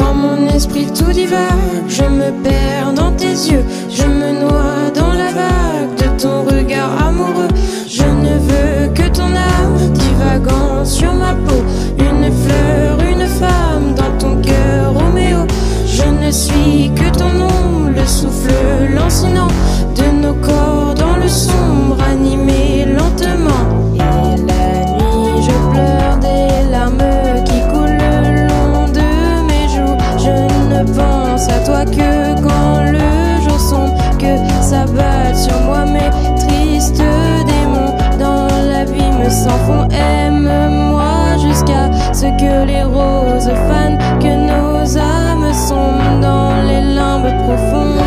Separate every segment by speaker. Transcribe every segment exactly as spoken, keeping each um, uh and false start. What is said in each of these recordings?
Speaker 1: Dans mon esprit tout divague, je me perds dans tes yeux, je me noie dans la vague de ton regard amoureux. Je ne veux que ton âme divagant sur ma peau, une fleur, une femme dans ton cœur, Roméo. Je ne suis que ton ombre, le souffle lancinant de nos corps dans le sombre, animé lentement. Et la nuit, je pleure des larmes qui coulent le long de mes joues. Je ne pense à toi que quand le jour sombre, que s'abattent sur moi mes tristes démons. Dans l'abîme sans fond, aime-moi jusqu'à ce que les roses fanent, que nos âmes sombrent dans les limbes profondes.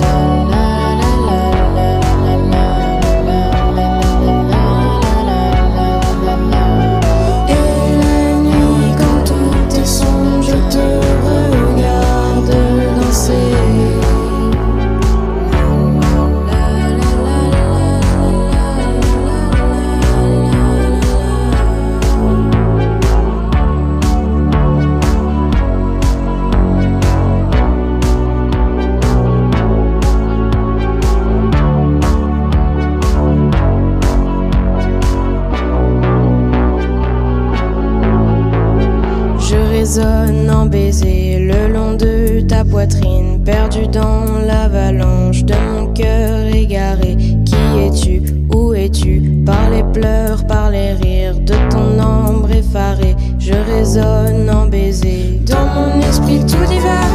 Speaker 1: Résonne en baiser le long de ta poitrine, perdu dans l'avalanche de mon cœur égaré. Qui es-tu? Où es-tu? Par les pleurs, par les rires de ton ombre effarée, je résonne en baiser. Dans mon esprit tout divague,